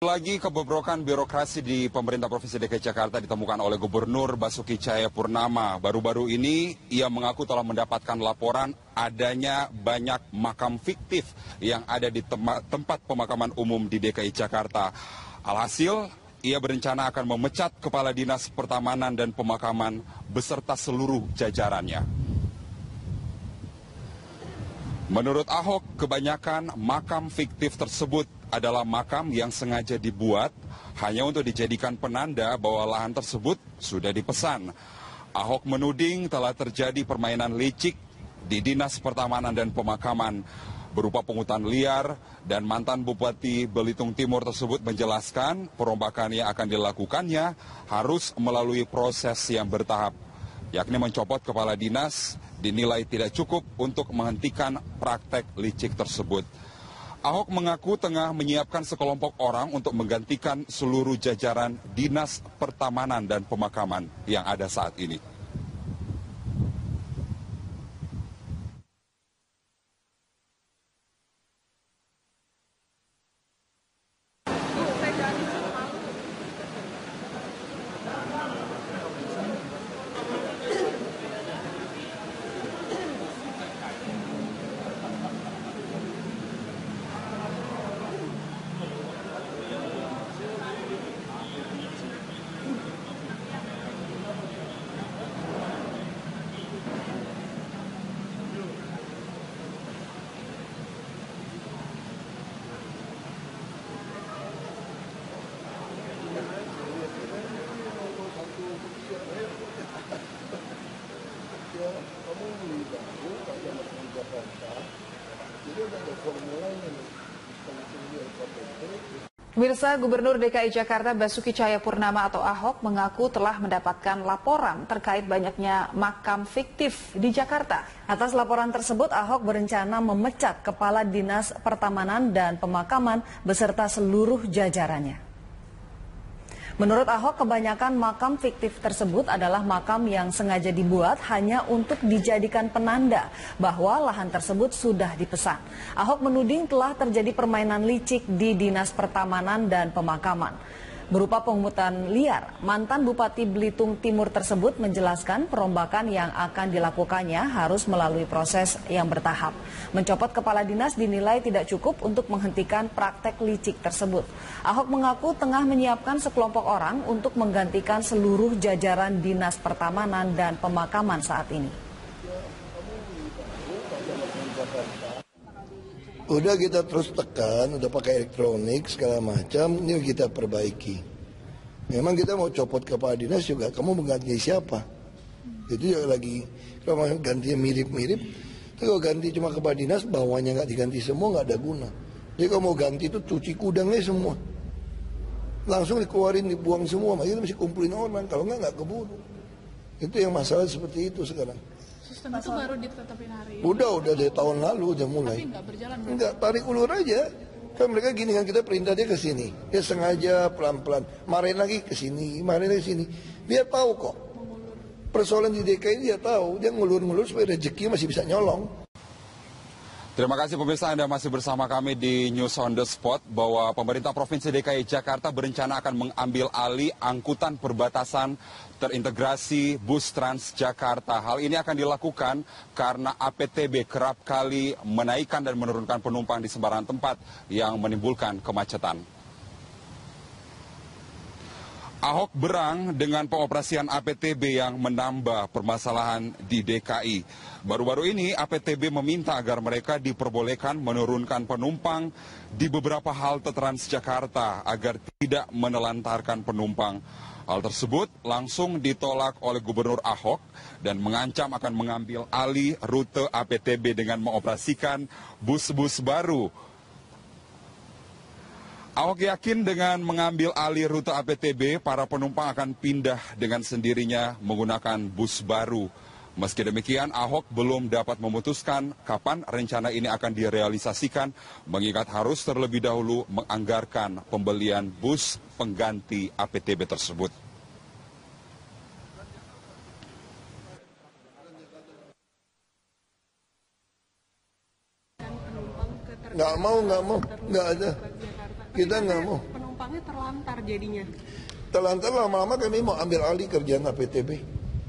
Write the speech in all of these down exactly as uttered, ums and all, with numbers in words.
Lagi kebobrokan birokrasi di pemerintah Provinsi D K I Jakarta ditemukan oleh Gubernur Basuki Cahayapurnama. Baru-baru ini ia mengaku telah mendapatkan laporan adanya banyak makam fiktif yang ada di tempat pemakaman umum di D K I Jakarta. Alhasil, ia berencana akan memecat Kepala Dinas Pertamanan dan Pemakaman beserta seluruh jajarannya. Menurut Ahok, kebanyakan makam fiktif tersebut adalah makam yang sengaja dibuat hanya untuk dijadikan penanda bahwa lahan tersebut sudah dipesan. Ahok menuding telah terjadi permainan licik di Dinas Pertamanan dan Pemakaman berupa pungutan liar, dan mantan Bupati Belitung Timur tersebut menjelaskan perombakan yang akan dilakukannya harus melalui proses yang bertahap, yakni mencopot kepala dinas dinilai tidak cukup untuk menghentikan praktek licik tersebut. Ahok mengaku tengah menyiapkan sekelompok orang untuk menggantikan seluruh jajaran Dinas Pertamanan dan Pemakaman yang ada saat ini. Pemirsa, Gubernur D K I Jakarta Basuki Cahayapurnama atau Ahok mengaku telah mendapatkan laporan terkait banyaknya makam fiktif di Jakarta. Atas laporan tersebut, Ahok berencana memecat Kepala Dinas Pertamanan dan Pemakaman beserta seluruh jajarannya. Menurut Ahok, kebanyakan makam fiktif tersebut adalah makam yang sengaja dibuat hanya untuk dijadikan penanda bahwa lahan tersebut sudah dipesan. Ahok menuding telah terjadi permainan licik di Dinas Pertamanan dan Pemakaman berupa pungutan liar. Mantan Bupati Belitung Timur tersebut menjelaskan perombakan yang akan dilakukannya harus melalui proses yang bertahap. Mencopot kepala dinas dinilai tidak cukup untuk menghentikan praktek licik tersebut. Ahok mengaku tengah menyiapkan sekelompok orang untuk menggantikan seluruh jajaran Dinas Pertamanan dan Pemakaman saat ini. Udah kita terus tekan, udah pakai elektronik segala macam, ini kita perbaiki. Memang kita mau copot kepala dinas juga, kamu mengganti siapa? Itu juga lagi, kalau gantinya mirip-mirip, kalau ganti cuma kepala dinas, bawahnya nggak diganti semua, nggak ada guna. Jadi kalau mau ganti itu cuci kudangnya semua. Langsung dikeluarin, dibuang semua, makanya mesti kumpulin orang, kalau nggak nggak keburu. Itu yang masalah seperti itu sekarang. Sistem itu baru ditetapin hari ini. Udah, udah dari tahun lalu udah mulai. Tapi nggak berjalan. Enggak, tarik ulur aja. Kan mereka gini kan, kita perintah dia ke sini. Dia sengaja pelan-pelan. Marahin lagi ke sini, marahin lagi ke sini. Dia tahu kok. Persoalan di D K I dia tahu. Dia ngulur-ngulur supaya rezeki masih bisa nyolong. Terima kasih pemirsa, Anda masih bersama kami di News on the Spot bahwa pemerintah Provinsi D K I Jakarta berencana akan mengambil alih angkutan perbatasan terintegrasi bus Transjakarta. Hal ini akan dilakukan karena A P T B kerap kali menaikkan dan menurunkan penumpang di sembarang tempat yang menimbulkan kemacetan. Ahok berang dengan pengoperasian A P T B yang menambah permasalahan di D K I. Baru-baru ini A P T B meminta agar mereka diperbolehkan menurunkan penumpang di beberapa halte Transjakarta agar tidak menelantarkan penumpang. Hal tersebut langsung ditolak oleh Gubernur Ahok dan mengancam akan mengambil alih rute A P T B dengan mengoperasikan bus-bus baru. Ahok yakin dengan mengambil alih rute A P T B, para penumpang akan pindah dengan sendirinya menggunakan bus baru. Meski demikian, Ahok belum dapat memutuskan kapan rencana ini akan direalisasikan, mengingat harus terlebih dahulu menganggarkan pembelian bus pengganti A P T B tersebut. Nggak mau, nggak mau, nggak ada. Kita nggak mau. penumpangnya terlantar jadinya. Terlantar lama-lama kami mau ambil alih kerjaan A P T B.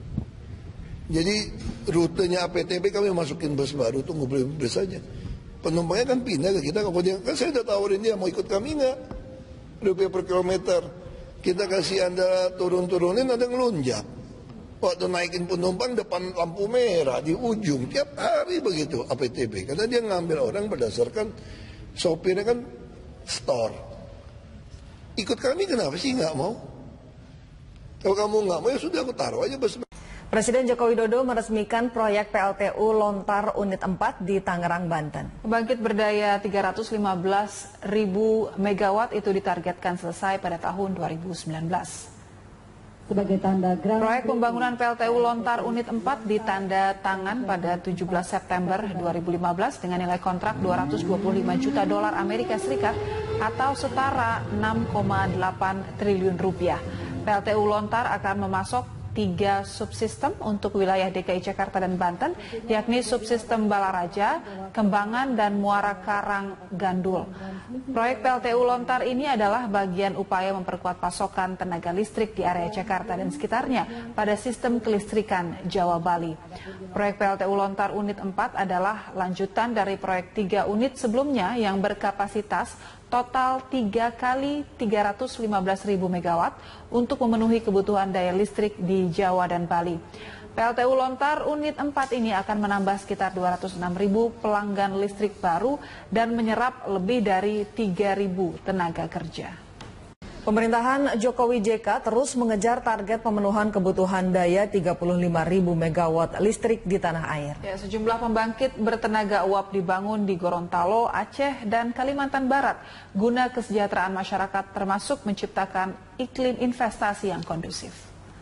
Jadi rutenya A P T B kami masukin bus baru, tunggu beli bus saja. Penumpangnya kan pindah ke kita, kemudian kan saya udah tawarin dia mau ikut kami nggak, rupiah per kilometer. Kita kasih Anda turun-turunin, ada ngelunjak. Waktu naikin penumpang depan lampu merah di ujung, tiap hari begitu A P T B. Karena dia ngambil orang berdasarkan sopirnya kan store. Ikut kami kenapa sih nggak mau? Kalau kamu nggak mau ya sudah aku taruh aja bus. Presiden Joko Widodo meresmikan proyek P L T U Lontar Unit empat di Tangerang, Banten. Pembangkit berdaya tiga ratus lima belas ribu megawatt itu ditargetkan selesai pada tahun dua ribu sembilan belas. Sebagai tanda proyek pembangunan P L T U Lontar Unit empat ditanda tangan pada tujuh belas September dua ribu lima belas dengan nilai kontrak dua ratus dua puluh lima juta dolar Amerika Serikat atau setara enam koma delapan triliun rupiah. P L T U Lontar akan memasok tiga subsistem untuk wilayah D K I Jakarta dan Banten, yakni subsistem Balaraja, Kembangan, dan Muara Karang Gandul. Proyek P L T U Lontar ini adalah bagian upaya memperkuat pasokan tenaga listrik di area Jakarta dan sekitarnya pada sistem kelistrikan Jawa Bali. Proyek P L T U Lontar Unit empat adalah lanjutan dari proyek tiga unit sebelumnya yang berkapasitas total tiga kali tiga ratus lima belas ribu megawatt untuk memenuhi kebutuhan daya listrik di Jawa dan Bali. P L T U Lontar Unit empat ini akan menambah sekitar dua ratus enam ribu pelanggan listrik baru dan menyerap lebih dari tiga ribu tenaga kerja. Pemerintahan Jokowi J K terus mengejar target pemenuhan kebutuhan daya tiga puluh lima ribu megawatt listrik di tanah air. Ya, sejumlah pembangkit bertenaga uap dibangun di Gorontalo, Aceh, dan Kalimantan Barat guna kesejahteraan masyarakat termasuk menciptakan iklim investasi yang kondusif.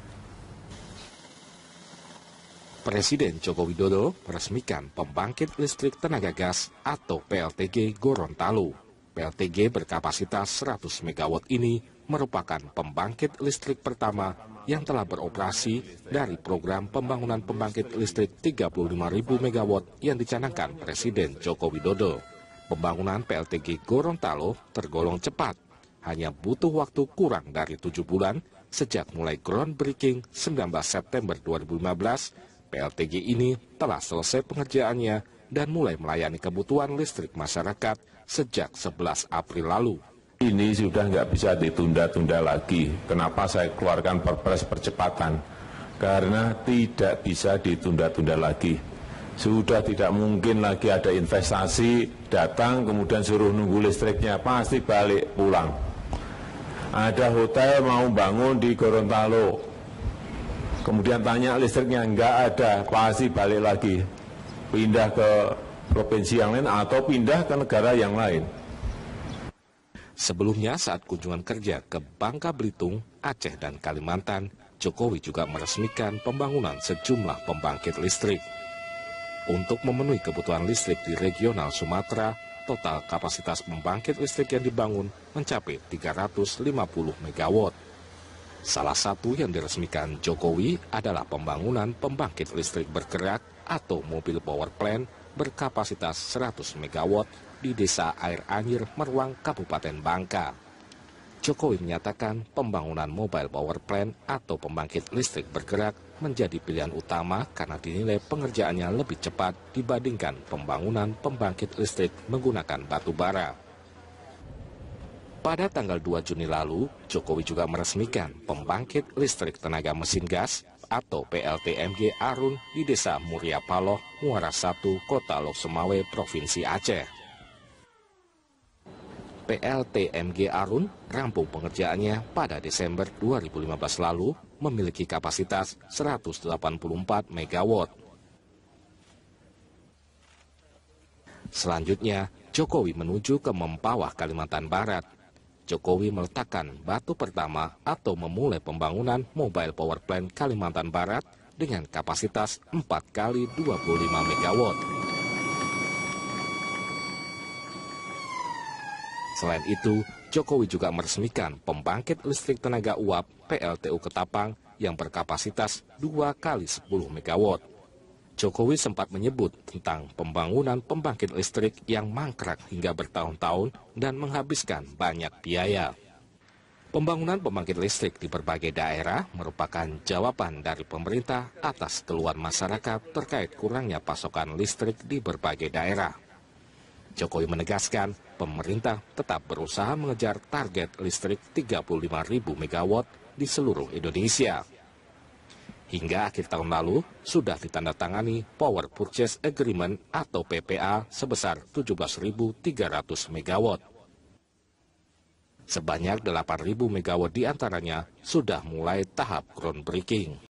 Presiden Joko Widodo meresmikan pembangkit listrik tenaga gas atau P L T G Gorontalo. P L T G berkapasitas seratus megawatt ini merupakan pembangkit listrik pertama yang telah beroperasi dari program pembangunan pembangkit listrik tiga puluh lima ribu megawatt yang dicanangkan Presiden Joko Widodo. Pembangunan P L T G Gorontalo tergolong cepat, hanya butuh waktu kurang dari tujuh bulan sejak mulai groundbreaking sembilan belas September dua ribu lima belas. P L T G ini telah selesai pengerjaannya dan mulai melayani kebutuhan listrik masyarakat sejak sebelas April lalu. Ini sudah nggak bisa ditunda-tunda lagi. Kenapa saya keluarkan perpres percepatan? Karena tidak bisa ditunda-tunda lagi. Sudah tidak mungkin lagi ada investasi, datang kemudian suruh nunggu listriknya, pasti balik pulang. Ada hotel mau bangun di Gorontalo, kemudian tanya listriknya, nggak ada, pasti balik lagi. Pindah ke provinsi yang lain atau pindah ke negara yang lain. Sebelumnya saat kunjungan kerja ke Bangka Belitung, Aceh, dan Kalimantan, Jokowi juga meresmikan pembangunan sejumlah pembangkit listrik. Untuk memenuhi kebutuhan listrik di regional Sumatera, total kapasitas pembangkit listrik yang dibangun mencapai tiga ratus lima puluh megawatt. Salah satu yang diresmikan Jokowi adalah pembangunan pembangkit listrik bergerak atau mobil power plant berkapasitas seratus megawatt di Desa Air Anyir, Meruang, Kabupaten Bangka. Jokowi menyatakan pembangunan mobile power plant atau pembangkit listrik bergerak menjadi pilihan utama karena dinilai pengerjaannya lebih cepat dibandingkan pembangunan pembangkit listrik menggunakan batu bara. Pada tanggal dua Juni lalu, Jokowi juga meresmikan pembangkit listrik tenaga mesin gas atau P L T M G Arun di Desa Muria Paloh, Muara Satu, Kota Lok Sumawe, Provinsi Aceh. P L T M G Arun rampung pengerjaannya pada Desember dua ribu lima belas lalu, memiliki kapasitas seratus delapan puluh empat megawatt. Selanjutnya, Jokowi menuju ke Mempawah, Kalimantan Barat. Jokowi meletakkan batu pertama atau memulai pembangunan mobile power plant Kalimantan Barat dengan kapasitas empat kali dua puluh lima megawatt. Selain itu, Jokowi juga meresmikan pembangkit listrik tenaga uap P L T U Ketapang yang berkapasitas dua kali sepuluh megawatt. Jokowi sempat menyebut tentang pembangunan pembangkit listrik yang mangkrak hingga bertahun-tahun dan menghabiskan banyak biaya. Pembangunan pembangkit listrik di berbagai daerah merupakan jawaban dari pemerintah atas keluhan masyarakat terkait kurangnya pasokan listrik di berbagai daerah. Jokowi menegaskan pemerintah tetap berusaha mengejar target listrik tiga puluh lima ribu megawatt di seluruh Indonesia. Hingga akhir tahun lalu sudah ditandatangani Power Purchase Agreement atau P P A sebesar tujuh belas ribu tiga ratus megawatt. Sebanyak delapan ribu megawatt diantaranya sudah mulai tahap groundbreaking.